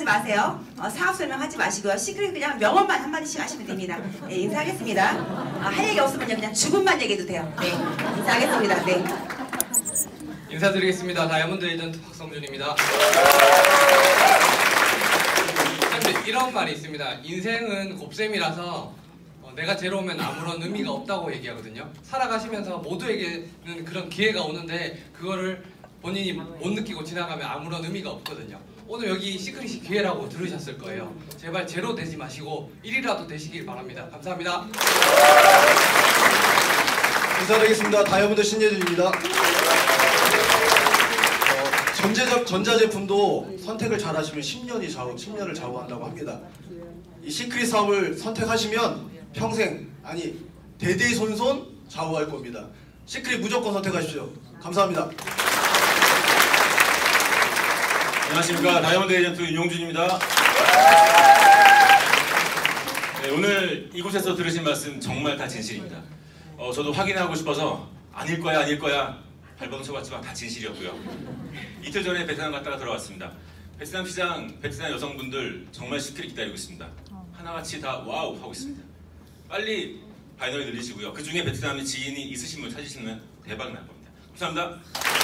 하지 마세요. 사업 설명하지 마시고요. 시크릿 그냥 명언만 한마디씩 하시면 됩니다. 네, 인사하겠습니다. 할 얘기 없으면요 그냥 죽음만 얘기해도 돼요. 네, 인사하겠습니다. 네. 인사드리겠습니다. 다이아몬드 에이전트 박성준입니다. 이런 말이 있습니다. 인생은 곱셈이라서 내가 제로우면 아무런 의미가 없다고 얘기하거든요. 살아가시면서 모두에게는 그런 기회가 오는데 그거를 본인이 못 느끼고 지나가면 아무런 의미가 없거든요. 오늘 여기 시크릿이 기회라고 들으셨을 거예요. 제발 제로 되지 마시고 1이라도 되시길 바랍니다. 감사합니다. 인사드리겠습니다. 다이아몬드 신예준입니다. 전자제품도 선택을 잘하시면 10년을 좌우한다고 합니다. 이 시크릿 사업을 선택하시면 평생, 아니 대대손손 좌우할 겁니다. 시크릿 무조건 선택하십시오. 감사합니다. 안녕하십니까. 다이아몬드 에이전트 윤용준입니다. 네, 오늘 이곳에서 들으신 말씀 정말 다 진실입니다. 저도 확인하고 싶어서 아닐 거야 발버둥 쳐봤지만 다 진실이었고요. 이틀 전에 베트남 갔다가 돌아왔습니다. 베트남 시장, 베트남 여성분들 정말 시크릿 기다리고 있습니다. 하나같이 다 와우 하고 있습니다. 빨리 바이너리 늘리시고요. 그 중에 베트남에 지인이 있으신 분 찾으시면 대박 날 겁니다. 감사합니다.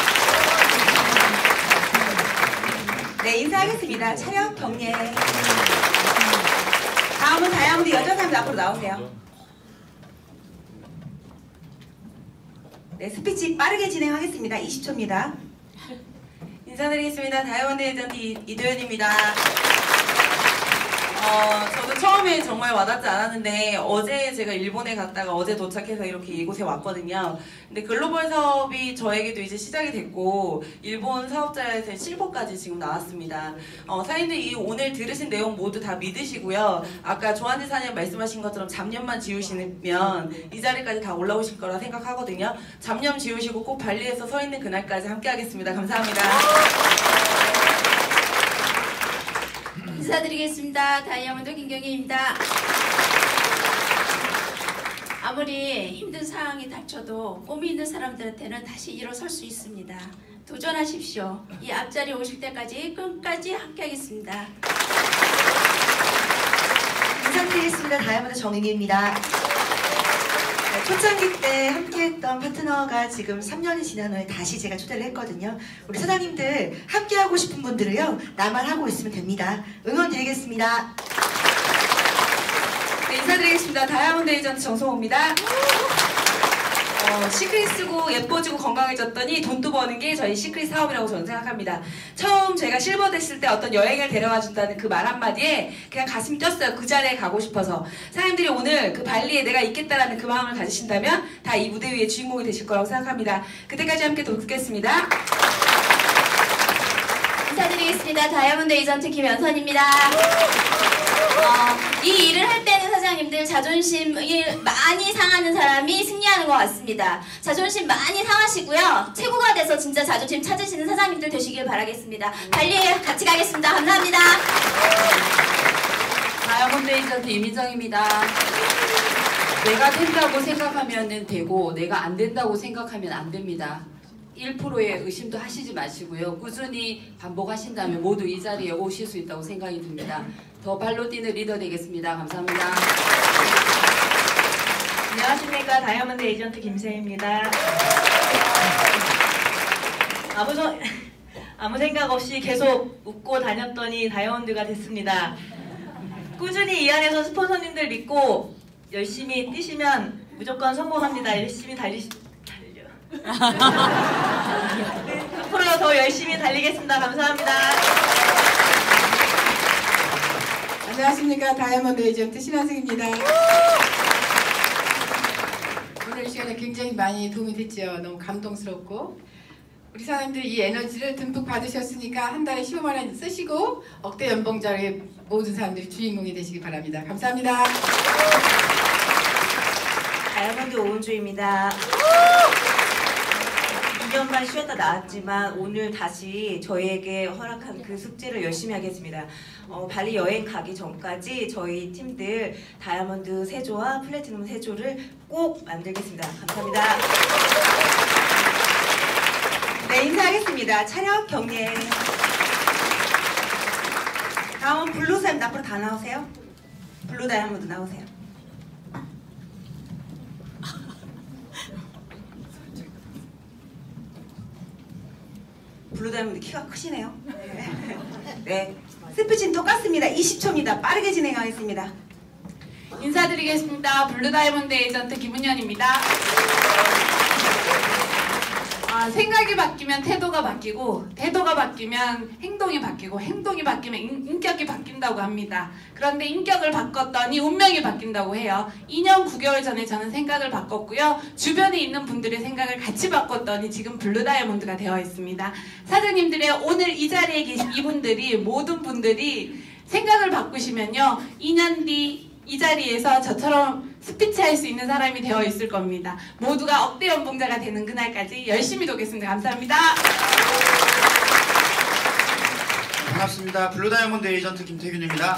네, 인사하겠습니다. 촬영 경례. 다음은 다이아몬드 여전사입니다. 앞으로 나오세요. 네, 스피치 빠르게 진행하겠습니다. 20초입니다. 인사드리겠습니다. 다이아몬드 에이전트 이도현입니다. 저도 처음에 정말 와닿지 않았는데 어제 제가 일본에 갔다가 어제 도착해서 이렇게 이곳에 왔거든요. 근데 글로벌 사업이 저에게도 이제 시작이 됐고 일본 사업자에서 실버까지 지금 나왔습니다. 사장님들 오늘 들으신 내용 모두 다 믿으시고요. 아까 조한지 사님 말씀하신 것처럼 잡념만 지우시면 이 자리까지 다 올라오실 거라 생각하거든요. 잡념 지우시고 꼭 발리에서 서 있는 그날까지 함께 하겠습니다. 감사합니다. 인사드리겠습니다. 다이아몬드 김경희입니다. 아무리 힘든 상황이 닥쳐도 꿈이 있는 사람들한테는 다시 일어설 수 있습니다. 도전하십시오. 이 앞자리 오실 때까지 끝까지 함께하겠습니다. 인사드리겠습니다. 다이아몬드 정인희입니다. 초창기 때 함께했던 파트너가 지금 3년이 지난 후에 다시 제가 초대를 했거든요. 우리 사장님들 함께하고 싶은 분들을요 나만 하고 있으면 됩니다. 응원 드리겠습니다. 네, 인사드리겠습니다. 다이아몬드 에이전트 정성호입니다. 시크릿 쓰고 예뻐지고 건강해졌더니 돈도 버는 게 저희 시크릿 사업이라고 저는 생각합니다. 처음 제가 실버 됐을 때 어떤 여행을 데려가 준다는 그 말 한마디에 그냥 가슴이 뛰었어요. 그 자리에 가고 싶어서. 사장님들이 오늘 그 발리에 내가 있겠다라는 그 마음을 가지신다면 다 이 무대 위에 주인공이 되실 거라고 생각합니다. 그때까지 함께 돕겠습니다. 인사드리겠습니다. 다이아몬드 에이전트 김연선입니다. 이 일을 할 때는 사장님들 자존심이 많이 상하는 사람이 승리하는 것 같습니다. 자존심 많이 상하시고요. 최고가 돼서 진짜 자존심 찾으시는 사장님들 되시길 바라겠습니다. 발리에 같이 가겠습니다. 감사합니다. 다이아몬드 에이전트 이민정입니다. 내가 된다고 생각하면 되고 내가 안 된다고 생각하면 안 됩니다. 1%의 의심도 하시지 마시고요. 꾸준히 반복하신다면 모두 이 자리에 오실 수 있다고 생각이 듭니다. 더 발로 뛰는 리더 되겠습니다. 감사합니다. 안녕하십니까. 다이아몬드 에이전트 김세희입니다. 아무 생각 없이 계속 웃고 다녔더니 다이아몬드가 됐습니다. 꾸준히 이 안에서 스폰서님들 믿고 열심히 뛰시면 무조건 성공합니다. 열심히 앞으로 더 열심히 달리겠습니다. 감사합니다. 안녕하십니까. 다이아몬드 에이전트 신한승입니다. 오늘 시간에 굉장히 많이 도움이 됐죠. 너무 감동스럽고 우리 사람들이 이 에너지를 듬뿍 받으셨으니까 한 달에 15만 원 쓰시고 억대 연봉자의 모든 사람들이 주인공이 되시기 바랍니다. 감사합니다. 다이아몬드 오은주입니다. 2년만 쉬었다 나왔지만 오늘 다시 저희에게 허락한 그 숙제를 열심히 하겠습니다. 발리 여행 가기 전까지 저희 팀들 다이아몬드 세조와 플래티넘 세조를 꼭 만들겠습니다. 감사합니다. 네, 인사하겠습니다. 촬영 경례. 다음은 블루다이아몬드 앞으로 다 나오세요. 블루다이아몬드 나오세요. 블루다이아몬드 키가 크시네요. 네. 스피치는 똑같습니다. 20초입니다. 빠르게 진행하겠습니다. 인사드리겠습니다. 블루다이아몬드 에이전트 김은현입니다. 생각이 바뀌면 태도가 바뀌고, 태도가 바뀌면 행동이 바뀌고, 행동이 바뀌면 인격이 바뀐다고 합니다. 그런데 인격을 바꿨더니 운명이 바뀐다고 해요. 2년 9개월 전에 저는 생각을 바꿨고요. 주변에 있는 분들의 생각을 같이 바꿨더니 지금 블루다이아몬드가 되어 있습니다. 사장님들의 오늘 이 자리에 계신 이분들이, 모든 분들이 생각을 바꾸시면요, 2년 뒤 이 자리에서 저처럼 스피치 할 수 있는 사람이 되어 있을 겁니다. 모두가 억대 연봉자가 되는 그날까지 열심히 돕겠습니다. 감사합니다. 반갑습니다. 블루다이아몬드 에이전트 김태균입니다.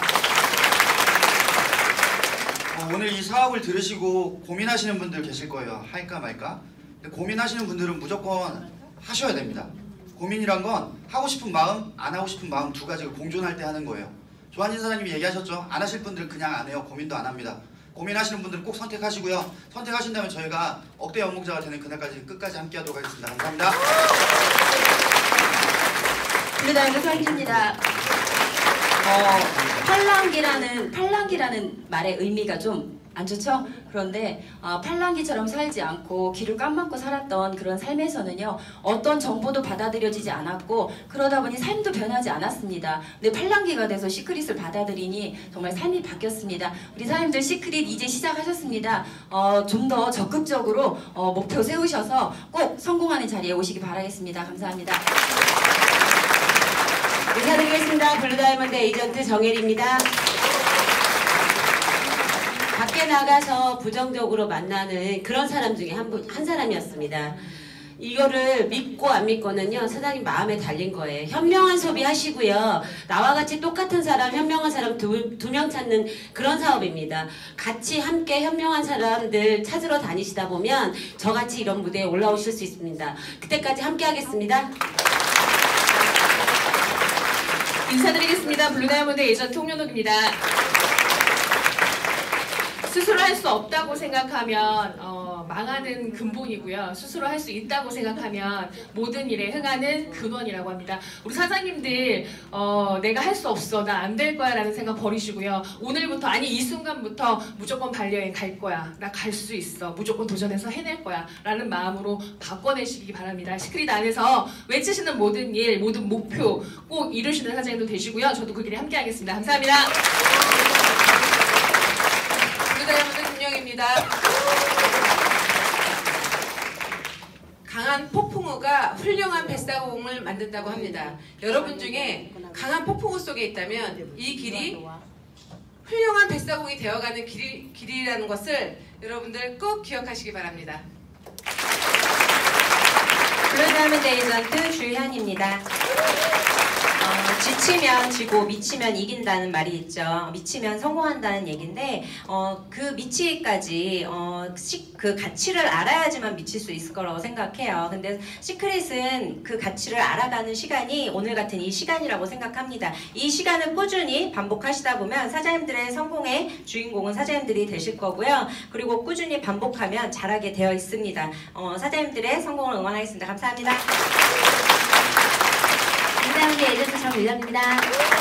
오늘 이 사업을 들으시고 고민하시는 분들 계실 거예요. 할까 말까? 근데 고민하시는 분들은 무조건 하셔야 됩니다. 고민이란 건 하고 싶은 마음, 안 하고 싶은 마음 두 가지가 공존할 때 하는 거예요. 조한진 사장님이 얘기하셨죠? 안 하실 분들은 그냥 안 해요. 고민도 안 합니다. 고민하시는 분들은 꼭 선택하시고요. 선택하신다면 저희가 억대 연봉자가 되는 그날까지 끝까지 함께 하도록 하겠습니다. 감사합니다. 블루다이아몬드 서인입니다. 팔랑귀라는 말의 의미가 좀 안 좋죠? 그런데 팔랑귀처럼 살지 않고 귀를 깜막고 살았던 그런 삶에서는요, 어떤 정보도 받아들여지지 않았고 그러다 보니 삶도 변하지 않았습니다. 근데 팔랑귀가 돼서 시크릿을 받아들이니 정말 삶이 바뀌었습니다. 우리 사장님들 시크릿 이제 시작하셨습니다. 좀 더 적극적으로 목표 세우셔서 꼭 성공하는 자리에 오시기 바라겠습니다. 감사합니다. 인사드리겠습니다. 블루다이아몬드 에이전트 정혜리입니다. 밖에 나가서 부정적으로 만나는 그런 사람 중에 한 사람이었습니다. 이거를 믿고 안 믿고는요, 사장님 마음에 달린 거예요. 현명한 소비 하시고요. 나와 같이 똑같은 사람, 현명한 사람 두 명 찾는 그런 사업입니다. 같이 함께 현명한 사람들 찾으러 다니시다 보면 저같이 이런 무대에 올라오실 수 있습니다. 그때까지 함께 하겠습니다. 인사드리겠습니다. 블루다이아몬드 에이전트 홍윤옥입니다. 스스로 할 수 없다고 생각하면 망하는 근본이고요. 스스로 할 수 있다고 생각하면 모든 일에 흥하는 근원이라고 합니다. 우리 사장님들 내가 할 수 없어, 나 안 될 거야 라는 생각 버리시고요. 오늘부터, 아니 이 순간부터 무조건 반려여행 갈 거야, 나 갈 수 있어, 무조건 도전해서 해낼 거야 라는 마음으로 바꿔내시기 바랍니다. 시크릿 안에서 외치시는 모든 일, 모든 목표 꼭 이루시는 사장님도 되시고요. 저도 그 길에 함께 하겠습니다. 감사합니다. 블루다이아몬드 김영입니다. 강한 폭풍우가 훌륭한 뱃사공을 만든다고 합니다. 여러분 중에 강한 폭풍우 속에 있다면 이 길이 훌륭한 뱃사공이 되어가는 길이라는 것을 여러분들 꼭 기억하시기 바랍니다. 블루다이아몬드 에이전트 주현입니다. 지치면 지고 미치면 이긴다는 말이 있죠. 미치면 성공한다는 얘기인데 그 미치기까지 그 가치를 알아야지만 미칠 수 있을 거라고 생각해요. 근데 시크릿은 그 가치를 알아가는 시간이 오늘 같은 이 시간이라고 생각합니다. 이 시간을 꾸준히 반복하시다 보면 사장님들의 성공의 주인공은 사장님들이 되실 거고요. 그리고 꾸준히 반복하면 잘하게 되어 있습니다. 사장님들의 성공을 응원하겠습니다. 감사합니다. 블루다이아몬드 에이전트 정윤정입니다.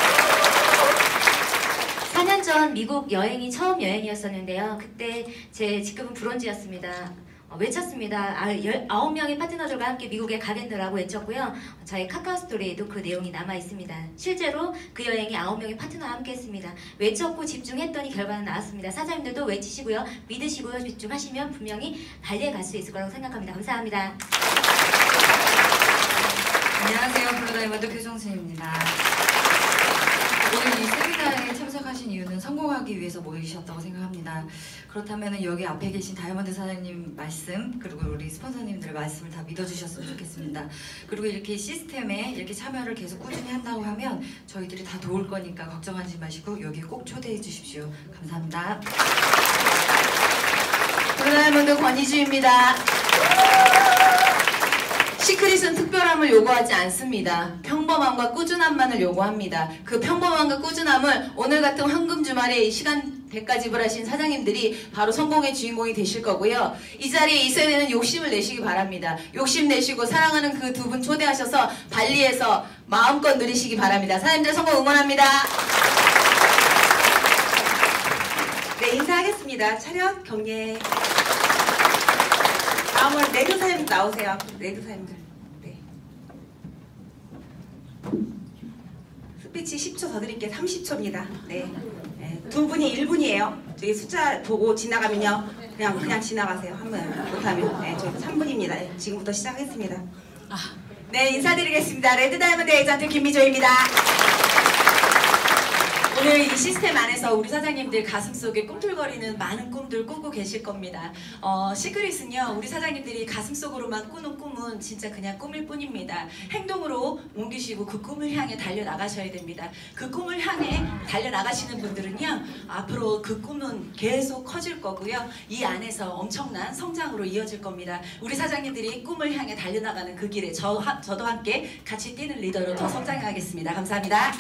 4년 전 미국 여행이 처음 여행이었었는데요. 그때 제 직급은 브론즈였습니다. 외쳤습니다. 9명의 파트너들과 함께 미국에 가겠노라고 외쳤고요. 저희 카카오 스토리에도 그 내용이 남아 있습니다. 실제로 그 여행에 9명의 파트너와 함께 했습니다. 외쳤고 집중했더니 결과는 나왔습니다. 사장님들도 외치시고요. 믿으시고요. 집중하시면 분명히 발리에 갈 수 있을 거라고 생각합니다. 감사합니다. 안녕하세요. 블루다이아몬드 표정순입니다. 오늘 이 세미나에 참석하신 이유는 성공하기 위해서 모이셨다고 생각합니다. 그렇다면 여기 앞에 계신 다이아몬드 사장님 말씀, 그리고 우리 스폰서님들의 말씀을 다 믿어주셨으면 좋겠습니다. 그리고 이렇게 시스템에 이렇게 참여를 계속 꾸준히 한다고 하면 저희들이 다 도울 거니까 걱정하지 마시고 여기 꼭 초대해 주십시오. 감사합니다. 블루다이아몬드 권희주입니다. 시크릿은 특별함을 요구하지 않습니다. 평범함과 꾸준함만을 요구합니다. 그 평범함과 꾸준함을 오늘 같은 황금 주말에 이 시간대까 지불하신 사장님들이 바로 성공의 주인공이 되실 거고요. 이 자리에 있어야 되는 욕심을 내시기 바랍니다. 욕심 내시고 사랑하는 그 두 분 초대하셔서 발리에서 마음껏 누리시기 바랍니다. 사장님들 성공 응원합니다. 네, 인사하겠습니다. 차렷 경례. 다음으로 레드 사장님 나오세요. 레드 사장님들. 네. 스피치 10초 더 드릴게요. 30초입니다. 네. 네. 두 분이 1분이에요. 저기 숫자 보고 지나가면요. 그냥 지나가세요. 한 번 못하면. 네, 저 3분입니다. 네, 지금부터 시작하겠습니다. 네, 인사드리겠습니다. 레드 다이아몬드 에이전트 김미조입니다. 오늘 이 시스템 안에서 우리 사장님들 가슴속에 꿈틀거리는 많은 꿈들 꾸고 계실 겁니다. 시크릿은요, 우리 사장님들이 가슴속으로만 꾸는 꿈은 진짜 그냥 꿈일 뿐입니다. 행동으로 옮기시고 그 꿈을 향해 달려나가셔야 됩니다. 그 꿈을 향해 달려나가시는 분들은요, 앞으로 그 꿈은 계속 커질 거고요. 이 안에서 엄청난 성장으로 이어질 겁니다. 우리 사장님들이 꿈을 향해 달려나가는 그 길에 저도 함께 같이 뛰는 리더로 더 성장하겠습니다. 감사합니다.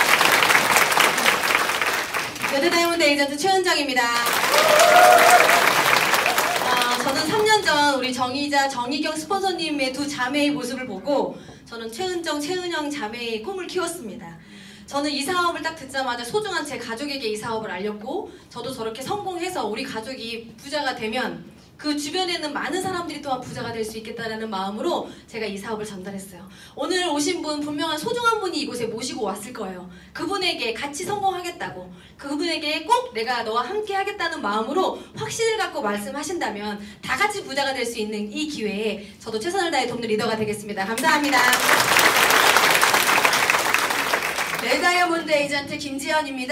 레드 다이아몬드 에이전트 최은정입니다. 저는 3년 전 우리 정희자, 정희경 스폰서님의 두 자매의 모습을 보고 저는 최은정, 최은영 자매의 꿈을 키웠습니다. 저는 이 사업을 딱 듣자마자 소중한 제 가족에게 이 사업을 알렸고 저도 저렇게 성공해서 우리 가족이 부자가 되면 그 주변에 있는 많은 사람들이 또한 부자가 될 수 있겠다는 마음으로 제가 이 사업을 전달했어요. 오늘 오신 분 분명한 소중한 분이 이곳에 모시고 왔을 거예요. 그분에게 같이 성공하겠다고, 그분에게 꼭 내가 너와 함께 하겠다는 마음으로 확신을 갖고 말씀하신다면 다 같이 부자가 될 수 있는 이 기회에 저도 최선을 다해 돕는 리더가 되겠습니다. 감사합니다. 레드 다이아몬드 에이전트 김지연입니다.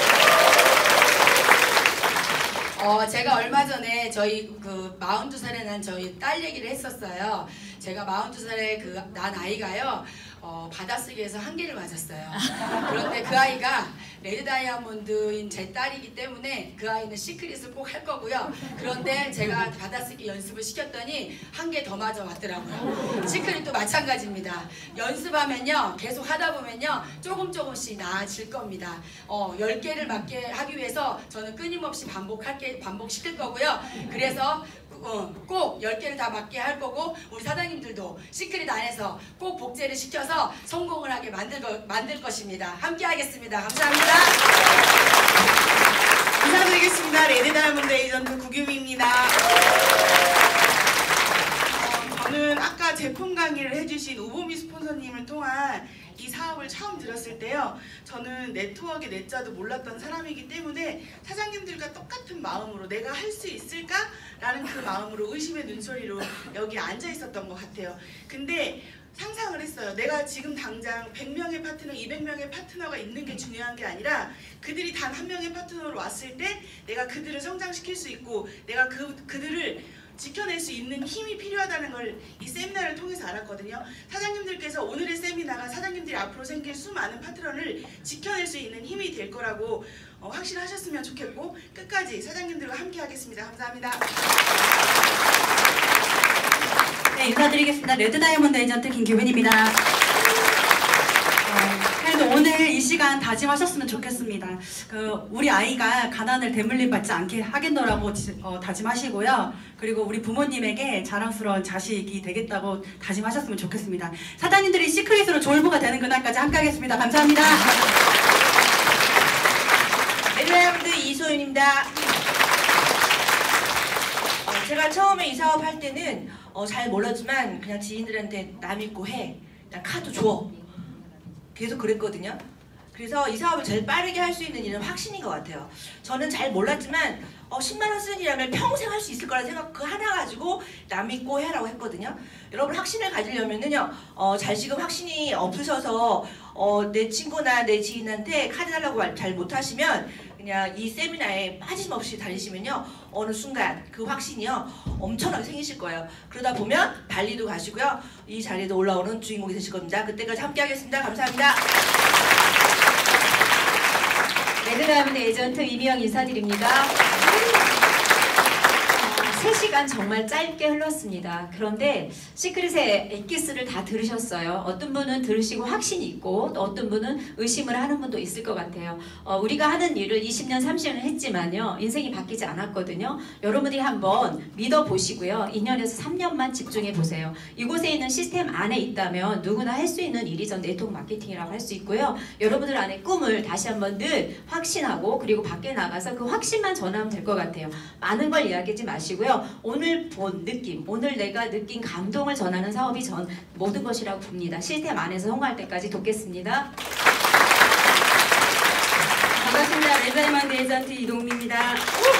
제가 얼마 전에 저희 그 42살에 난 저희 딸 얘기를 했었어요. 제가 42살에 그 난 아이가요, 받아쓰기에서 한 개를 맞았어요. 그런데 그 아이가 레드 다이아몬드인 제 딸이기 때문에 그 아이는 시크릿을 꼭 할 거고요. 그런데 제가 받아쓰기 연습을 시켰더니 한 개 더 맞아 왔더라고요. 시크릿도 마찬가지입니다. 연습하면요, 계속 하다 보면요, 조금씩 나아질 겁니다. 10개를 맞게 하기 위해서 저는 끊임없이 반복시킬 거고요. 그래서 꼭 10개를 다 맞게 할 거고, 우리 사장님들도 시크릿 안에서 꼭 복제를 시켜서 성공을 하게 만들 것입니다. 함께 하겠습니다. 감사합니다. 인사드리겠습니다. 레드 다이아몬드 에이전트 구규미입니다. 저는 아까 제품 강의를 해주신 우보미 스폰서님을 통한 이 사업을 처음 들었을 때요, 저는 네트워크의 내자도 몰랐던 사람이기 때문에 사장님들과 똑같은 마음으로 내가 할 수 있을까? 라는 그 마음으로 의심의 눈초리로 여기 앉아 있었던 것 같아요. 근데 상상을 했어요. 내가 지금 당장 100명의 파트너, 200명의 파트너가 있는 게 중요한 게 아니라 그들이 단 한 명의 파트너로 왔을 때 내가 그들을 성장시킬 수 있고 내가 그들을 지켜낼 수 있는 힘이 필요하다는 걸 이 세미나를 통해서 알았거든요. 사장님들께서 오늘의 세미나가 사장님들이 앞으로 생길 수많은 파트너를 지켜낼 수 있는 힘이 될 거라고 확신하셨으면 좋겠고, 끝까지 사장님들과 함께 하겠습니다. 감사합니다. 네, 인사드리겠습니다. 레드 다이아몬드 에이전트 김규빈입니다. 그래도 오늘 이 시간 다짐하셨으면 좋겠습니다. 우리 아이가 가난을 대물림 받지 않게 하겠노라고 다짐하시고요. 그리고 우리 부모님에게 자랑스러운 자식이 되겠다고 다짐하셨으면 좋겠습니다. 사장님들이 시크릿으로 졸부가 되는 그날까지 함께 하겠습니다. 감사합니다. 레드 다이아몬드 이소윤입니다. 제가 처음에 이 사업 할 때는 잘 몰랐지만 그냥 지인들한테 남 믿고 해, 그냥 카드 줘, 계속 그랬거든요. 그래서 이 사업을 제일 빠르게 할 수 있는 일은 확신인 것 같아요. 저는 잘 몰랐지만 10만 원 쓰는 일하면 평생 할 수 있을 거라 생각 그 하나 가지고 남 믿고 해라고 했거든요. 여러분 확신을 가지려면은요, 잘 지금 확신이 없으셔서 내 친구나 내 지인한테 카드 달라고 잘 못하시면 그냥 이 세미나에 빠짐없이 달리시면요, 어느 순간 그 확신이요 엄청나게 생기실 거예요. 그러다 보면 발리도 가시고요, 이 자리에도 올라오는 주인공이 되실 겁니다. 그때까지 함께 하겠습니다. 감사합니다. 레드 다이아몬드 에이전트 이미영 인사드립니다. 3시간 정말 짧게 흘렀습니다. 그런데 시크릿의 엑기스를 다 들으셨어요. 어떤 분은 들으시고 확신이 있고 또 어떤 분은 의심을 하는 분도 있을 것 같아요. 우리가 하는 일을 20년, 30년 했지만요. 인생이 바뀌지 않았거든요. 여러분들이 한번 믿어보시고요. 2년에서 3년만 집중해 보세요. 이곳에 있는 시스템 안에 있다면 누구나 할 수 있는 일이 전 네트워크 마케팅이라고 할 수 있고요. 여러분들 안에 꿈을 다시 한번 늘 확신하고 그리고 밖에 나가서 그 확신만 전하면 될 것 같아요. 많은 걸 이야기하지 마시고요. 오늘 본 느낌, 오늘 내가 느낀 감동을 전하는 사업이 전 모든 것이라고 봅니다. 시스템 안에서 성공할 때까지 돕겠습니다. 반갑습니다. 레드다이아몬드 에이전트 이동미입니다.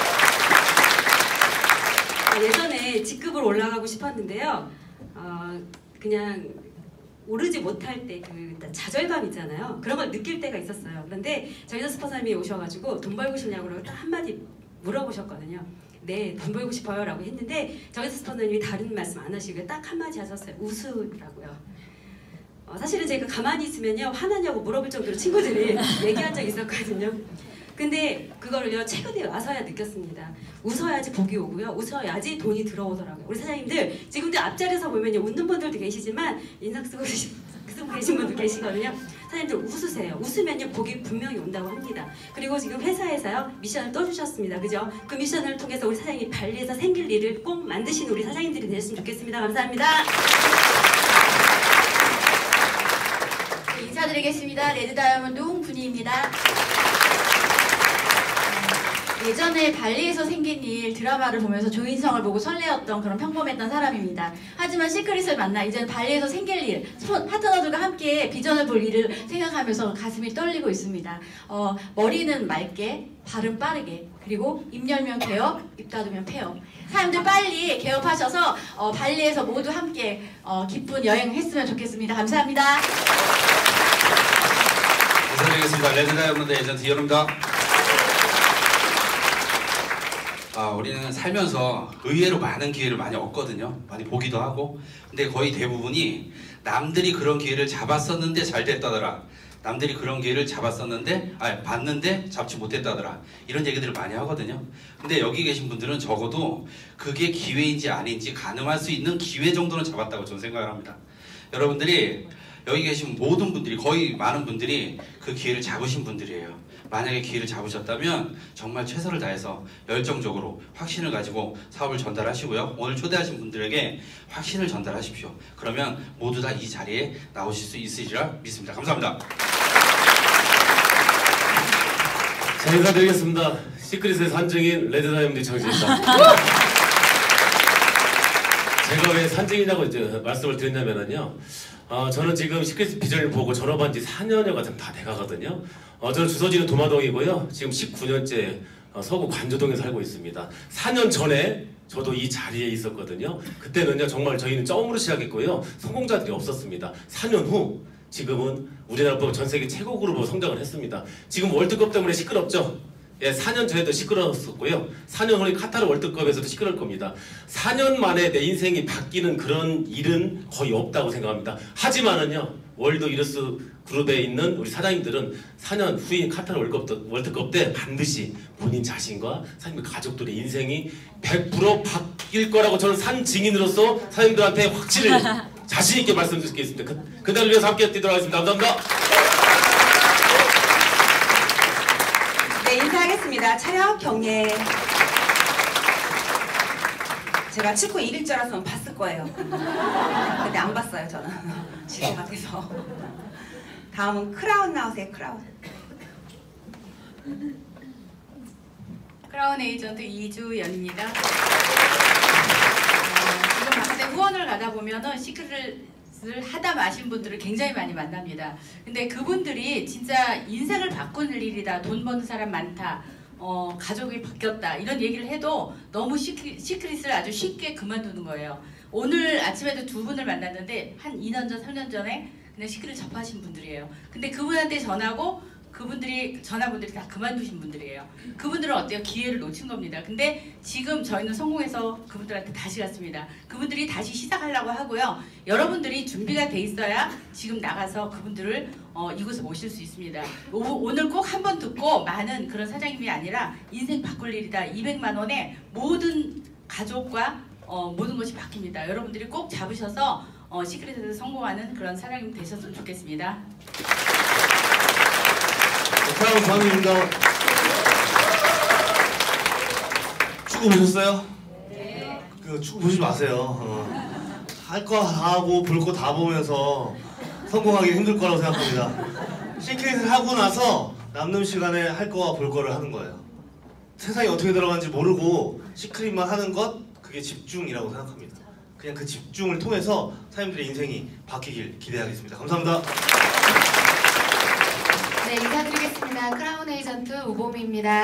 예전에 직급을 올라가고 싶었는데요. 그냥 오르지 못할 때 그 좌절감 있잖아요. 그런 걸 느낄 때가 있었어요. 그런데 정희선 스폰서님이 오셔가지고 돈 벌고 싶냐고 딱 한마디 물어보셨거든요. 네, 돈 벌고 싶어요 라고 했는데 정희선 스폰서님이 다른 말씀 안 하시고 딱 한마디 하셨어요. 웃으라고요. 사실은 제가 가만히 있으면요 화나냐고 물어볼 정도로 친구들이 얘기한 적이 있었거든요. 근데 그거를요 최근에 와서야 느꼈습니다. 웃어야지 복이 오고요. 웃어야지 돈이 들어오더라고요. 우리 사장님들 지금도 앞자리에서 보면요 웃는 분들도 계시지만 인상 쓰고 계신 분도 계시거든요. 사장님들 웃으세요. 웃으면요 복이 분명히 온다고 합니다. 그리고 지금 회사에서요 미션을 떠주셨습니다. 그죠? 그 미션을 통해서 우리 사장님이 발리에서 생길 일을 꼭 만드시는 우리 사장님들이 되셨으면 좋겠습니다. 감사합니다. 네, 인사드리겠습니다. 레드다이아몬드 홍분희입니다. 예전에 발리에서 생긴 일 드라마를 보면서 조인성을 보고 설레었던 그런 평범했던 사람입니다. 하지만 시크릿을 만나 이제는 발리에서 생길 일, 파트너들과 함께 비전을 볼 일을 생각하면서 가슴이 떨리고 있습니다. 머리는 맑게, 발은 빠르게, 그리고 입 열면 개업, 입 닫으면 폐업. 사람들 빨리 개업하셔서 발리에서 모두 함께 기쁜 여행 했으면 좋겠습니다. 감사합니다. 인사드리겠습니다. 레드다이아몬드 에이전트 이현우입니다. 우리는 살면서 의외로 많은 기회를 많이 얻거든요. 많이 보기도 하고. 근데 거의 대부분이 남들이 그런 기회를 잡았었는데 잘 됐다더라. 남들이 그런 기회를 봤는데 잡지 못했다더라. 이런 얘기들을 많이 하거든요. 근데 여기 계신 분들은 적어도 그게 기회인지 아닌지 가늠할 수 있는 기회 정도는 잡았다고 저는 생각을 합니다. 여러분들이 여기 계신 모든 분들이 거의 많은 분들이 그 기회를 잡으신 분들이에요. 만약에 기회를 잡으셨다면 정말 최선을 다해서 열정적으로 확신을 가지고 사업을 전달하시고요. 오늘 초대하신 분들에게 확신을 전달하십시오. 그러면 모두 다 이 자리에 나오실 수 있으리라 믿습니다. 감사합니다. 자, 인사드리겠습니다. 시크릿의 산증인 레드다이아몬드 정진입니다. 제가 왜 산증이냐고 이제 말씀을 드렸냐면요. 저는 지금 시크릿 비전을 보고 졸업한 지 4년여가 다 돼가거든요. 저는 주소지는 도마동이고요. 지금 19년째 서구 관저동에 살고 있습니다. 4년 전에 저도 이 자리에 있었거든요. 그때는요 정말 저희는 처음으로 시작했고요. 성공자들이 없었습니다. 4년 후 지금은 우리나라 전 세계 최고 그룹으로 성장을 했습니다. 지금 월드컵 때문에 시끄럽죠? 예, 4년 전에도 시끄러웠었고요. 4년 후에 카타르 월드컵에서도 시끄러울 겁니다. 4년 만에 내 인생이 바뀌는 그런 일은 거의 없다고 생각합니다. 하지만은요, 월드 이러스 그룹에 있는 우리 사장님들은 4년 후인 카타르 월드컵 때 반드시 본인 자신과 사장님 가족들의 인생이 100% 바뀔 거라고 저는 산 증인으로서 사장님들한테 확실히 자신 있게 말씀드리겠습니다. 그날을 위해서 함께 뛰도록 하겠습니다. 감사합니다. 네, 인사하겠습니다. 차렷 경례. 제가 축구 이길 줄 알았으면 봤을 거예요. 근데 안 봤어요, 저는. 집에 가서. 다음은 크라운 나오세요, 크라운. 크라운 에이전트 이주연입니다. 지금 막대 후원을 가다 보면은 시크릿을 하다 마신 분들을 굉장히 많이 만납니다. 근데 그분들이 진짜 인생을 바꾸는 일이다, 돈 버는 사람 많다, 가족이 바뀌었다 이런 얘기를 해도 너무 시크릿을 아주 쉽게 그만두는 거예요. 오늘 아침에도 두 분을 만났는데 한 2년 전, 3년 전에 그냥 시크릿 접하신 분들이에요. 근데 그분한테 전화분들이 다 그만두신 분들이에요. 그분들은 어때요? 기회를 놓친 겁니다. 근데 지금 저희는 성공해서 그분들한테 다시 갔습니다. 그분들이 다시 시작하려고 하고요. 여러분들이 준비가 돼 있어야 지금 나가서 그분들을 이곳에 모실 수 있습니다. 오늘 꼭 한 번 듣고 많은 그런 사장님이 아니라 인생 바꿀 일이다. 200만 원에 모든 가족과 모든 것이 바뀝니다. 여러분들이 꼭 잡으셔서 시크릿에서 성공하는 그런 사장님 되셨으면 좋겠습니다. 크라운 주한입니다. 축구 보셨어요? 네. 그 축구 보지 마세요. 할 거 다 하고 볼 거 다 보면서 성공하기 힘들 거라고 생각합니다. 시크릿을 하고 나서 남는 시간에 할 거와 볼 거를 하는 거예요. 세상이 어떻게 돌아가는지 모르고 시크릿만 하는 것, 그게 집중이라고 생각합니다. 그냥 그 집중을 통해서 사람들의 인생이 바뀌길 기대하겠습니다. 감사합니다. 네, 인사드리겠습니다. 크라운 에이전트 우봄입니다.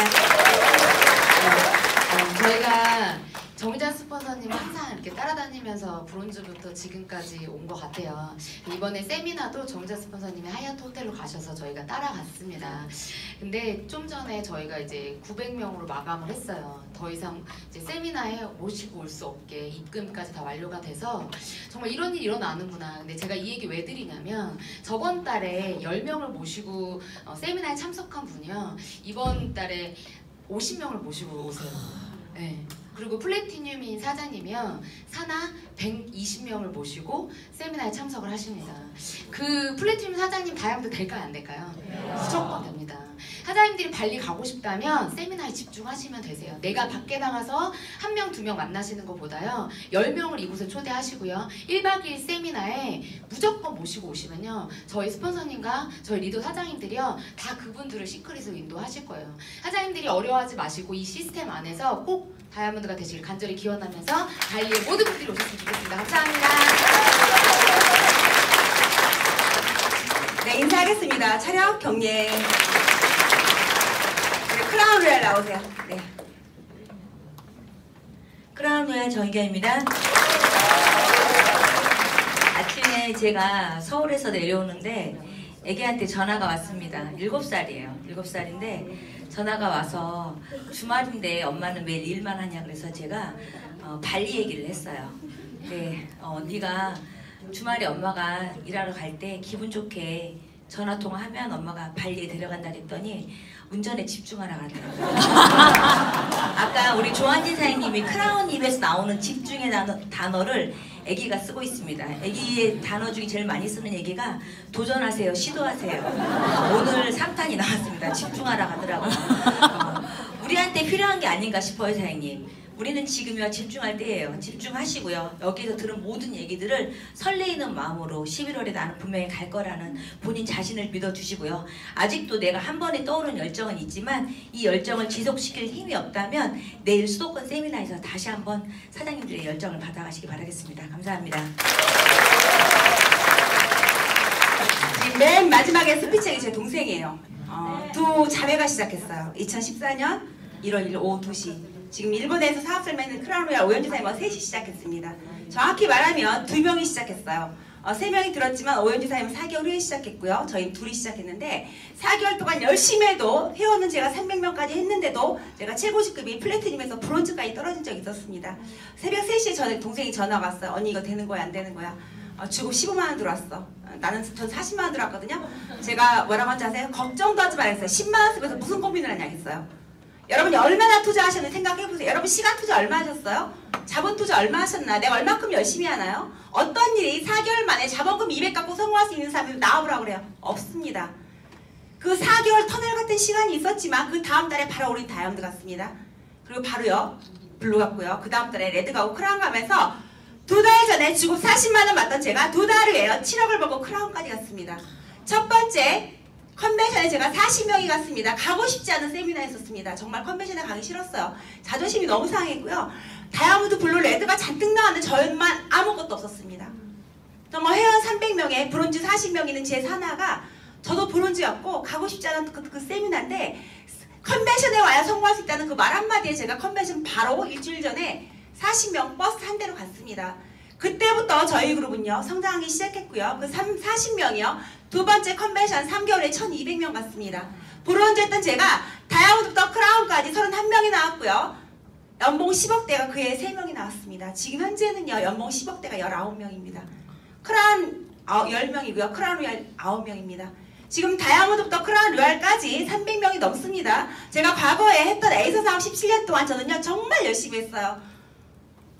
저희가 정의자 스폰서님 항상 이렇게 따라다니면서 브론즈부터 지금까지 온 것 같아요. 이번에 세미나도 정의자 스폰서님이 하얏트 호텔로 가셔서 저희가 따라갔습니다. 근데 좀 전에 저희가 이제 900명으로 마감을 했어요. 더 이상 이제 세미나에 모시고 올 수 없게 입금까지 다 완료가 돼서 정말 이런 일이 일어나는구나. 근데 제가 이 얘기 왜 드리냐면 저번 달에 10명을 모시고 세미나에 참석한 분이요. 이번 달에 50명을 모시고 오세요. 네. 그리고 플래티늄인 사장님이요. 산하 120명을 모시고 세미나에 참석을 하십니다. 그 플래티늄 사장님 다이아몬드 될까요? 안 될까요? 무조건 됩니다. 사장님들이 발리 가고 싶다면 세미나에 집중하시면 되세요. 내가 밖에 나가서 1명, 2명 만나시는 것보다요. 10명을 이곳에 초대하시고요. 1박 2일 세미나에 무조건 모시고 오시면요. 저희 스폰서님과 저희 리더 사장님들이요. 다 그분들을 시크릿으로 인도하실 거예요. 사장님들이 어려워하지 마시고 이 시스템 안에서 꼭 다이아몬드가 되시길 간절히 기원하면서 발리의 모든 분들이 오셨으면 좋겠습니다. 감사합니다. 네, 인사하겠습니다. 차렷 경례. 크라운 로얄 나오세요. 네. 크라운 로얄 정희경입니다. 아침에 제가 서울에서 내려오는데 애기한테 전화가 왔습니다. 7살이에요. 7살인데 전화가 와서 주말인데 엄마는 매일 일만 하냐 그래서 제가 발리 얘기를 했어요. 네, 네가 주말에 엄마가 일하러 갈 때 기분 좋게 전화통화하면 엄마가 발리에 데려간다 그랬더니 운전에 집중하라 하더라고요. 아까 우리 조한진 사장님이 크라운 입에서 나오는 집중의 단어를 애기가 쓰고 있습니다. 애기의 단어 중에 제일 많이 쓰는 얘기가 도전하세요, 시도하세요. 오늘 3탄이 나왔습니다. 집중하라 하더라고요. 우리한테 필요한 게 아닌가 싶어요, 사장님. 우리는 지금이와 집중할 때예요. 집중하시고요. 여기서 들은 모든 얘기들을 설레이는 마음으로 11월에 나는 분명히 갈 거라는 본인 자신을 믿어주시고요. 아직도 내가 한 번에 떠오르는 열정은 있지만 이 열정을 지속시킬 힘이 없다면 내일 수도권 세미나에서 다시 한번 사장님들의 열정을 받아가시기 바라겠습니다. 감사합니다. 지금 맨 마지막에 스피치가 제 동생이에요. 두 자매가 시작했어요. 2014년 1월 1일 오후 2시. 지금 일본에서 사업을 맺는 크라운 로얄 오연주 사님과 3시 시작했습니다. 정확히 말하면 2명이 시작했어요. 3명이 들었지만 오연주 사님은 4개월 후에 시작했고요. 저희 둘이 시작했는데 4개월 동안 열심히 해도 회원은 제가 300명까지 했는데도 제가 최고 직급이 플래티늄에서 브론즈까지 떨어진 적이 있었습니다. 새벽 3시에 저희 동생이 전화가 왔어요. 언니 이거 되는 거야 안 되는 거야? 주고 15만 원 들어왔어. 전 40만 원 들어왔거든요. 제가 뭐라고 한지 아세요? 걱정도 하지 말랬어요. 10만 원 쓰면서 무슨 고민을 하냐 했어요. 여러분이 얼마나 투자하셨는지 생각해보세요. 여러분 시간 투자 얼마 하셨어요? 자본 투자 얼마 하셨나? 내가 얼마큼 열심히 하나요? 어떤 일이 4개월 만에 자본금 200 갖고 성공할 수 있는 사람이 나와보라고 그래요? 없습니다. 그 4개월 터널 같은 시간이 있었지만 그 다음 달에 바로 우린 다이아몬드 갔습니다. 그리고 바로요 블루 갔고요. 그 다음 달에 레드 가고 크라운 가면서 2달 전에 주급 40만 원 받던 제가 2달 후에요 7억을 벌고 크라운까지 갔습니다. 첫 번째 컨벤션에 제가 40명이 갔습니다. 가고 싶지 않은 세미나였었습니다. 정말 컨벤션에 가기 싫었어요. 자존심이 너무 상했고요. 다이아몬드, 블루, 레드가 잔뜩 나왔는데 저만 아무것도 없었습니다. 정말 회원 300명에 브론즈 40명 있는 제 산하가 저도 브론즈였고 가고 싶지 않은 그 세미나인데 컨벤션에 와야 성공할 수 있다는 그 말 한마디에 제가 컨벤션 바로 일주일 전에 40명 버스 한 대로 갔습니다. 그때부터 저희 그룹은요 성장하기 시작했고요. 그 40명이요 두 번째 컨벤션 3개월에 1200명 갔습니다. 브론즈 했던 제가 다이아몬드부터 크라운까지 31명이 나왔고요. 연봉 10억대가 그해 3명이 나왔습니다. 지금 현재는요 연봉 10억대가 19명입니다. 크라운 10명이고요. 크라운 로얄 9명입니다. 지금 다이아몬드부터 크라운 로얄까지 300명이 넘습니다. 제가 과거에 했던 에이서 사업 17년 동안 저는요 정말 열심히 했어요.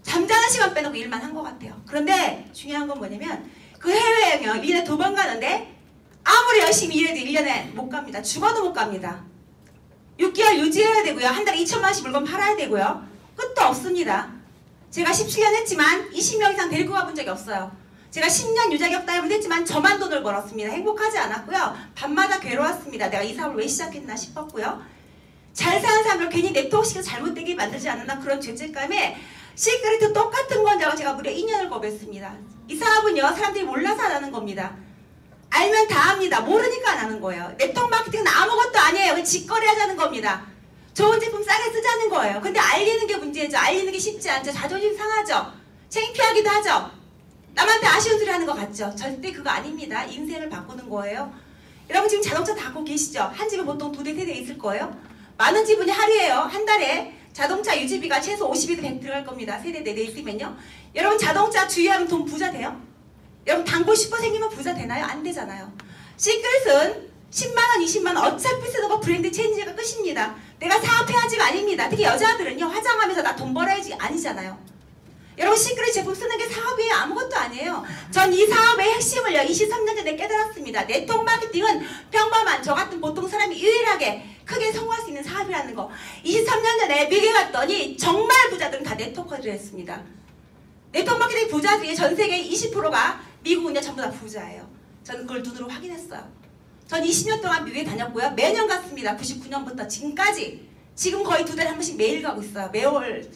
잠자는 시간 빼놓고 일만 한 것 같아요. 그런데 중요한 건 뭐냐면 그 해외여행 1년에 2번 가는데 아무리 열심히 일해도 1년에 못 갑니다. 죽어도 못 갑니다. 6개월 유지해야 되고요. 한 달에 2천만 원씩 물건 팔아야 되고요. 끝도 없습니다. 제가 17년 했지만 20명 이상 데리고 가본 적이 없어요. 제가 10년 유자격 따위를 했지만 저만 돈을 벌었습니다. 행복하지 않았고요. 밤마다 괴로웠습니다. 내가 이 사업을 왜 시작했나 싶었고요. 잘 사는 사람을 괜히 네트워크시켜서 잘못되게 만들지 않았나 그런 죄책감에 시크릿도 똑같은 건자고 제가 무려 2년을 거부했습니다. 이 사업은요. 사람들이 몰라서 안 하는 겁니다. 알면 다 합니다. 모르니까 안 하는 거예요. 네트워크 마케팅은 아무것도 아니에요. 직거래 하자는 겁니다. 좋은 제품 싸게 쓰자는 거예요. 근데 알리는 게 문제죠. 알리는 게 쉽지 않죠. 자존심 상하죠. 창피하기도 하죠. 남한테 아쉬운 소리 하는 것 같죠. 절대 그거 아닙니다. 인생을 바꾸는 거예요. 여러분 지금 자동차 타고 계시죠? 한 집에 보통 2대, 3대 있을 거예요. 많은 지분이 하루에요. 한 달에 자동차 유지비가 최소 50에서 100 들어갈 겁니다. 3대, 4대 있으면요. 여러분 자동차 주유하면 돈 부자 돼요? 여러분 단골 슈퍼 생기면 부자 되나요? 안 되잖아요. 시크릿은 10만원, 20만원 어차피 쓰는 거 브랜드 체인지가 끝입니다. 내가 사업해야지가 아닙니다. 특히 여자들은요. 화장하면서 나 돈 벌어야지 아니잖아요. 여러분 시크릿 제품 쓰는 게 사업이에요. 아무것도 아니에요. 전 이 사업의 핵심을요. 23년 전에 깨달았습니다. 네트워크 마케팅은 평범한 저 같은 보통 사람이 유일하게 크게 성공할 수 있는 사업이라는 거. 23년 전에 미국에 갔더니 정말 부자들은 다 네트워커를 했습니다. 네트워크 마케팅 부자들이 전 세계 20%가 미국은요. 전부 다 부자예요. 저는 그걸 눈으로 확인했어요. 전 20년 동안 미국에 다녔고요. 매년 갔습니다. 99년부터 지금까지. 지금 거의 2달에 한 번씩 매일 가고 있어요. 매월.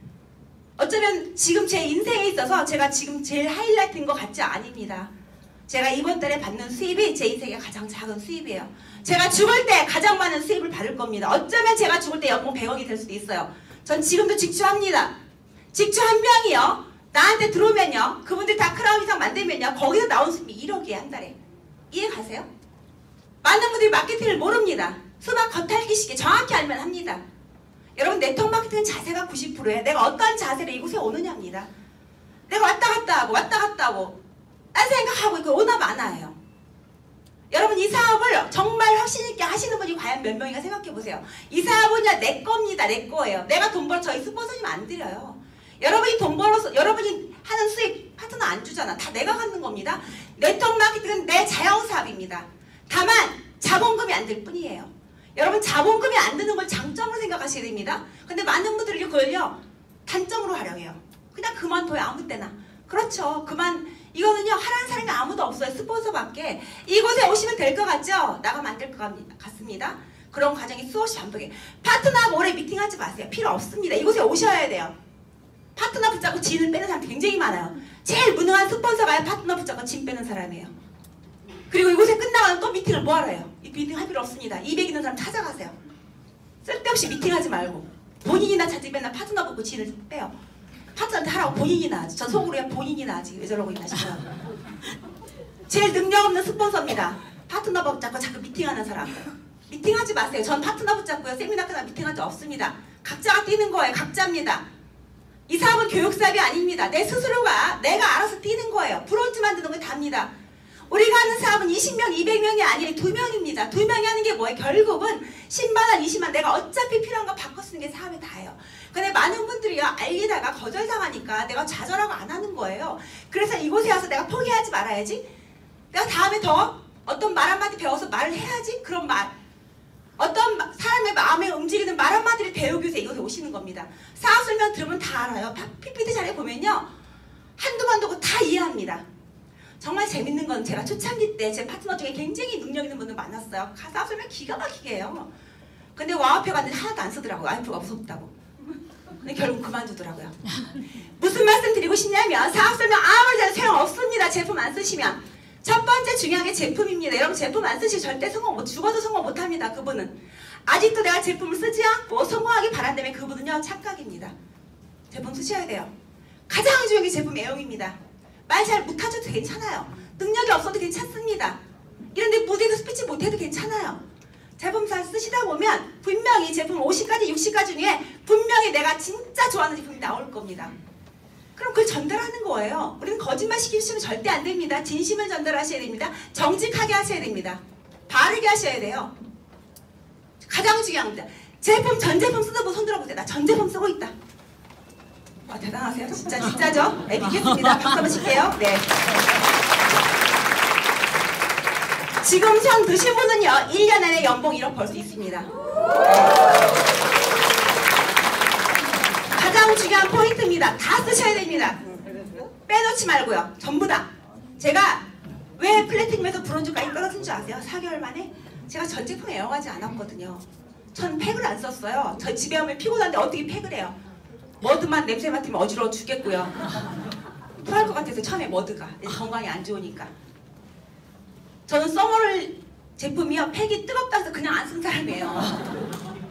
어쩌면 지금 제 인생에 있어서 제가 지금 제일 하이라이트인 것 같지 아닙니다. 제가 이번 달에 받는 수입이 제 인생의 가장 작은 수입이에요. 제가 죽을 때 가장 많은 수입을 받을 겁니다. 어쩌면 제가 죽을 때 연봉 100억이 될 수도 있어요. 전 지금도 직주합니다. 직주 한 명이요. 나한테 들어오면요. 그분들 다 크라운 이상 만들면요. 거기서 나온 수입이 1억이에요. 한 달에. 이해 가세요? 많은 분들이 마케팅을 모릅니다. 수박 겉핥기식에 정확히 알면 합니다. 여러분 네트워크 마케팅은 자세가 90%예요. 내가 어떤 자세로 이곳에 오느냐입니다. 내가 왔다 갔다 하고 딴 생각하고 있고 오나 마나예요. 여러분 이 사업을 정말 확신 있게 하시는 분이 과연 몇 명인가 생각해 보세요. 이 사업은요 내 겁니다. 내 거예요. 내가 돈 벌어 저희 스폰서님 안 드려요. 여러분이 돈 벌어서 여러분이 하는 수익 파트너 안 주잖아. 다 내가 갖는 겁니다. 네트워크 마케팅은 내 자영사업입니다. 다만 자본금이 안 들 뿐이에요. 여러분 자본금이 안 드는 걸 장점으로 생각하셔야 됩니다. 근데 많은 분들이 그걸요 단점으로 활용해요. 그냥 그만둬요. 아무 때나. 그렇죠. 이거는요 하라는 사람이 아무도 없어요. 스폰서밖에. 이곳에 오시면 될 것 같죠? 나가면 안 될 것 같습니다. 그런 과정이 수없이 반복해요. 파트너하고 오래 미팅하지 마세요. 필요 없습니다. 이곳에 오셔야 돼요. 파트너 붙잡고 진을 빼는 사람 굉장히 많아요. 제일 무능한 스폰서가 파트너 붙잡고 진 빼는 사람이에요. 그리고 이곳에 끝나가면 또 미팅을 뭐하러 해요? 이 미팅 할 필요 없습니다. 200 있는 사람 찾아가세요. 쓸데없이 미팅하지 말고 본인이나 찾지 맨날 파트너 붙고 진을 빼요. 파트너한테 하라고 본인이나 하지. 전 속으로 그냥 본인이나 하지. 왜 저러고 있나 싶어요. 제일 능력 없는 스폰서입니다. 파트너 붙잡고 자꾸 미팅하는 사람. 미팅하지 마세요. 전 파트너 붙잡고요. 세미나 끝나고 미팅한 적 없습니다. 각자가 뛰는 거예요. 각자입니다. 이 사업은 교육사업이 아닙니다. 내 스스로가 내가 알아서 뛰는 거예요. 브론즈 만드는 거 답니다. 우리가 하는 사업은 20명, 200명이 아니라 2명입니다. 2명이 하는 게 뭐예요? 결국은 10만원, 20만원 내가 어차피 필요한 거 바꿔 쓰는 게 사업이 다예요. 근데 많은 분들이요 알리다가 거절당하니까 내가 좌절하고 안 하는 거예요. 그래서 이곳에 와서 내가 포기하지 말아야지. 내가 다음에 더 어떤 말 한마디 배워서 말을 해야지. 그런 말. 어떤 사람의 마음에 움직이는 말 한마디를 배우기 위해서 이곳에 오시는 겁니다. 사업 설명 들으면 다 알아요. PPT 자료에 보면요. 한두 번 두고 다 이해합니다. 정말 재밌는 건 제가 초창기 때 제 파트너 중에 굉장히 능력 있는 분들 많았어요. 사업 설명 기가 막히게 해요. 근데 와우표 갔는데 하나도 안 쓰더라고요. 와우표가 무섭다고. 근데 결국 그만두더라고요. 무슨 말씀 드리고 싶냐면 사업 설명 아무리 잘해도 소용없습니다. 제품 안 쓰시면. 첫 번째 중요한 게 제품입니다. 여러분 제품 안 쓰시면 절대 죽어도 성공 못합니다. 그분은. 아직도 내가 제품을 쓰지 않고 성공하기 바란다면 그분은요 착각입니다. 제품 쓰셔야 돼요. 가장 중요한 게 제품 애용입니다. 말 잘 못하셔도 괜찮아요. 능력이 없어도 괜찮습니다. 이런데 무대에서 스피치 못해도 괜찮아요. 제품 잘 쓰시다 보면 분명히 제품 50가지, 60가지 중에 분명히 내가 진짜 좋아하는 제품이 나올 겁니다. 그럼 그걸 전달하는 거예요. 우리는 거짓말 시키시면 절대 안 됩니다. 진심을 전달하셔야 됩니다. 정직하게 하셔야 됩니다. 바르게 하셔야 돼요. 가장 중요합니다. 제품, 전 제품 쓰다 보고 손 들어보세요. 나 전 제품 쓰고 있다. 대단하세요. 진짜죠? 네, 믿겠습니다. 박수 한번 칠게요. 네. 지금 상 드신 분은요, 1년 안에 연봉 1억 벌 수 있습니다. 가장 중요한 포인트입니다. 다 쓰셔야 됩니다. 빼놓지 말고요. 전부 다. 제가 왜 플래티넘에서 브론즈까지 떨어진 줄 아세요? 4개월 만에? 제가 전 제품 애용하지 않았거든요. 전 팩을 안 썼어요. 저 집에 오면 피곤한데 어떻게 팩을 해요? 머드만 냄새 맡으면 어지러워 죽겠고요. 토할 것 같아서 처음에 머드가 건강에 안 좋으니까. 저는 써머를 제품이요, 팩이 뜨겁다 해서 그냥 안 쓴 사람이에요.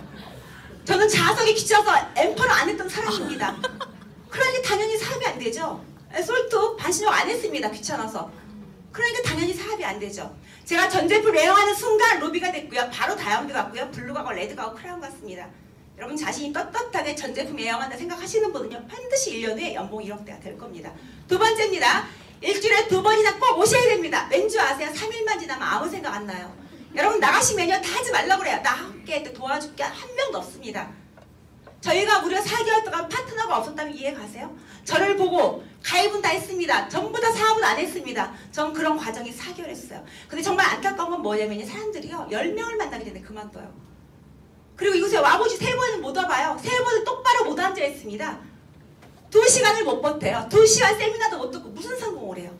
저는 자석이 귀찮아서 앰플을 안 했던 사람입니다. 그러니까 당연히 사업이 안 되죠. 솔트 반신욕 안 했습니다. 귀찮아서. 그러니까 당연히 사업이 안 되죠. 제가 전 제품 애용하는 순간 루비가 됐고요. 바로 다이아몬드 갔고요. 블루 가고 레드 가고 크라운 갔습니다. 여러분 자신이 떳떳하게 전 제품 애용한다 생각하시는 분은요, 반드시 1년 후에 연봉 1억대가 될 겁니다. 두 번째입니다. 일주일에 2번이나 꼭 오셔야 됩니다. 왠지 아세요? 3일만 지나면 아무 생각 안 나요. 여러분 나가시면요, 다 하지 말라고 그래요. 나 함께 도와줄게 한 명도 없습니다. 저희가 무려 4개월 동안 파트너가 없었다면 이해 가세요? 저를 보고 가입은 다 했습니다. 전부 다 사업은 안 했습니다. 전 그런 과정이 4개월 했어요. 근데 정말 안타까운 건 뭐냐면 사람들이요, 10명을 만나게 되는데 그만둬요. 그리고 이곳에 와보지 3번은 못 와봐요. 3번은 똑바로 못 앉아있습니다. 2시간을 못 버텨요. 2시간 세미나도 못 듣고 무슨 성공을 해요?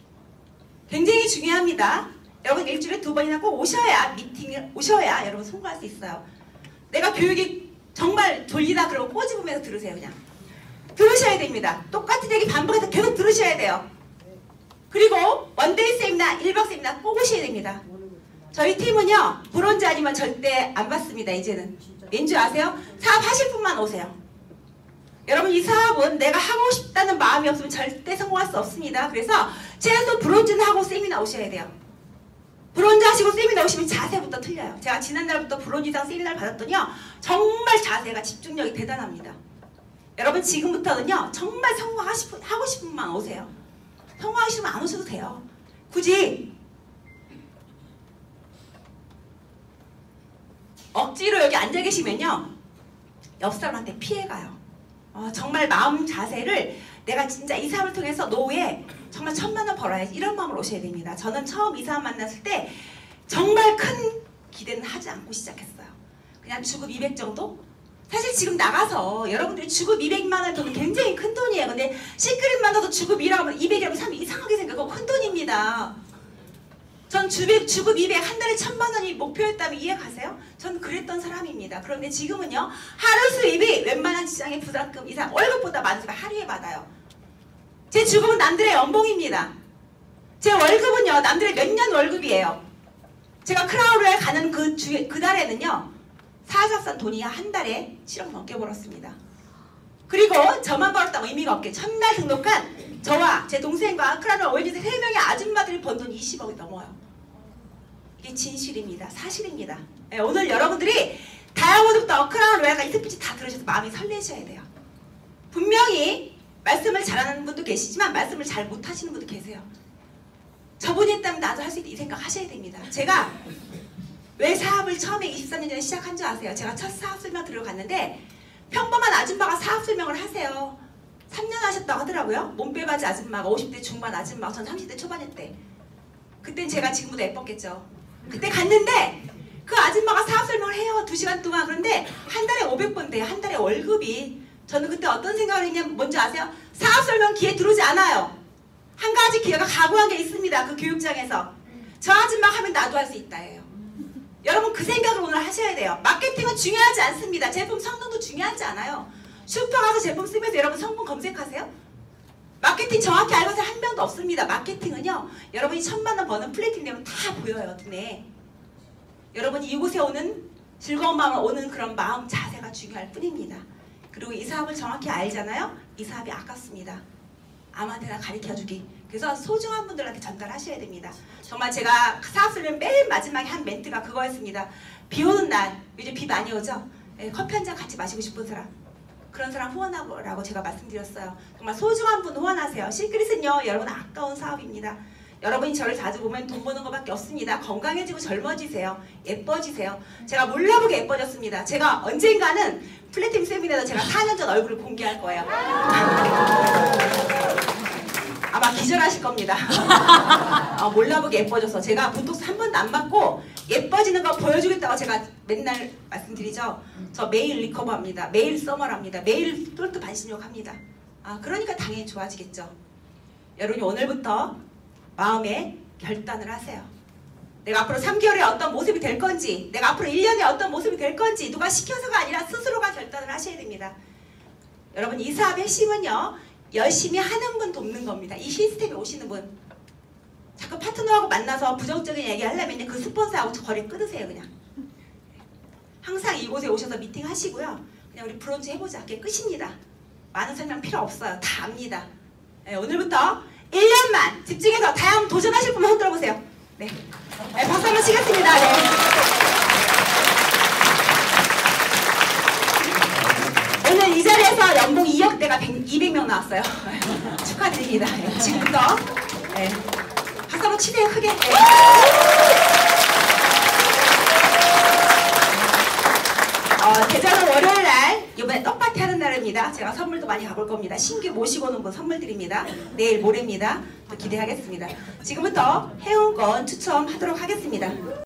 굉장히 중요합니다. 여러분 일주일에 2번이나 꼭 오셔야, 미팅을 오셔야 여러분 성공할 수 있어요. 내가 교육이 정말 졸리다 그러고 꼬집으면서 들으세요. 그냥 들으셔야 됩니다. 똑같은 얘기 반복해서 계속 들으셔야 돼요. 그리고 원데이 세미나, 1박 세미나 꼭 오셔야 됩니다. 저희 팀은요, 브론즈 아니면 절대 안 받습니다. 이제는 왠지 아세요? 사업하실 분만 오세요. 여러분 이 사업은 내가 하고 싶다는 마음이 없으면 절대 성공할 수 없습니다. 그래서 최소 브론즈는 하고 세미나 오셔야 돼요. 브론즈 하시고 세미나 오시면 자세부터 틀려요. 제가 지난달부터 브론즈 이상 세미나를 받았더니요, 정말 자세가 집중력이 대단합니다. 여러분 지금부터는요, 정말 하고 싶은 분만 오세요. 성공하시면 안 오셔도 돼요. 굳이 억지로 여기 앉아 계시면요, 옆 사람한테 피해가요. 정말 마음 자세를 내가 진짜 이 사업을 통해서 노후에 정말 1000만 원 벌어야지, 이런 마음으로 오셔야 됩니다. 저는 처음 이 사업 만났을 때 정말 큰 기대는 하지 않고 시작했어요. 그냥 주급 200 정도? 사실 지금 나가서 여러분들이 주급 200만 원 돈은 굉장히 큰 돈이에요. 근데 시크릿만 더도 주급 2라고 하면 200이라고 사람이 이상하게 생각하고 큰 돈입니다. 전 주급 200, 한 달에 1000만 원이 목표였다면 이해 가세요? 전 그랬던 사람입니다. 그런데 지금은요, 하루 수입이 웬만한 직장의 부장급 이상 월급보다 많은 수입을 하루에 받아요. 제 주급은 남들의 연봉입니다. 제 월급은요, 남들의 몇 년 월급이에요. 제가 크라우드에 가는 그 달에는요, 사사산 돈이 한 달에 7억 넘게 벌었습니다. 그리고 저만 벌었다고 의미가 없게 첫날 등록한 저와 제 동생과 크라우드 오해주세 3명의 아줌마들이 번 돈이 20억이 넘어요. 이게 진실입니다. 사실입니다. 네, 오늘 여러분들이 다이아몬드부터 크라운 로얄과 이 스피치 다 들으셔서 마음이 설레셔야 돼요. 분명히 말씀을 잘하는 분도 계시지만 말씀을 잘 못하시는 분도 계세요. 저분이 했다면 나도 할 수 있다 이 생각 하셔야 됩니다. 제가 왜 사업을 처음에 23년 전에 시작한 줄 아세요? 제가 첫 사업 설명 들어갔는데 평범한 아줌마가 사업 설명을 하세요. 3년 하셨다고 하더라고요. 몸빼바지 아줌마가 50대 중반 아줌마가 전 30대 초반이었대. 그땐 제가 지금보다 예뻤겠죠. 그때 갔는데 그 아줌마가 사업 설명을 해요. 2시간 동안. 그런데 한 달에 500번 돼요. 한 달에 월급이. 저는 그때 어떤 생각을 했냐면 뭔지 아세요? 사업 설명 기회 들어오지 않아요. 한 가지 기회가 각오한 게 있습니다. 그 교육장에서. 저 아줌마 하면 나도 할 수 있다예요. 여러분 그 생각을 오늘 하셔야 돼요. 마케팅은 중요하지 않습니다. 제품 성능도 중요하지 않아요. 슈퍼 가서 제품 쓰면서 여러분 성분 검색하세요? 마케팅 정확히 알고 있는 한 명도 없습니다. 마케팅은요, 여러분이 1000만 원 버는 플래팅 되면 다 보여요, 눈에. 여러분이 이곳에 오는 즐거운 마음을 오는 그런 마음 자세가 중요할 뿐입니다. 그리고 이 사업을 정확히 알잖아요? 이 사업이 아깝습니다. 아무한테나 가르쳐주기. 그래서 소중한 분들한테 전달하셔야 됩니다. 정말 제가 사업 설명 맨 마지막에 한 멘트가 그거였습니다. 비 오는 날, 요즘 비 많이 오죠? 커피 한 잔 같이 마시고 싶은 사람. 그런 사람 후원하라고 제가 말씀드렸어요. 정말 소중한 분 후원하세요. 시크릿은요, 여러분 아까운 사업입니다. 여러분이 저를 자주 보면 돈 버는 것밖에 없습니다. 건강해지고 젊어지세요. 예뻐지세요. 제가 몰라보게 예뻐졌습니다. 제가 언젠가는 플래팅 세미나에서 제가 4년 전 얼굴을 공개할 거예요. 아마 기절하실 겁니다. 몰라보게 예뻐져서 제가 보톡스 한 번도 안 맞고 예뻐지는 거 보여주겠다고 제가 맨날 말씀드리죠. 저 매일 리커버합니다. 매일 서머랍니다. 매일 똘트 반신욕합니다. 그러니까 당연히 좋아지겠죠. 여러분이 오늘부터 마음에 결단을 하세요. 내가 앞으로 3개월에 어떤 모습이 될 건지, 내가 앞으로 1년에 어떤 모습이 될 건지 누가 시켜서가 아니라 스스로가 결단을 하셔야 됩니다. 여러분 이 사업의 핵심은요. 열심히 하는 분 돕는 겁니다. 이 시스템에 오시는 분. 자꾸 파트너하고 만나서 부정적인 얘기 하려면 그 스폰서하고 거래 끊으세요 그냥. 항상 이곳에 오셔서 미팅 하시고요. 그냥 우리 브론즈 해보자. 그게 끝입니다. 많은 설명 필요 없어요. 다 압니다. 네, 오늘부터 1년만 집중해서 다양한 도전하실 분만 흔들어 보세요. 네. 네, 박수 한번 치겠습니다. 네. 오늘 이 자리에서 연봉 2억대가 200명 나왔어요. 축하드립니다. 네, 지금부터 네. 박수 한번 치세요 크게. 네. 대전은 월요일날 이번에 떡파티 하는 날입니다. 제가 선물도 많이 가볼 겁니다. 신규 모시고 오는 분 선물 드립니다. 내일 모레입니다. 또 기대하겠습니다. 지금부터 회원권 추첨하도록 하겠습니다.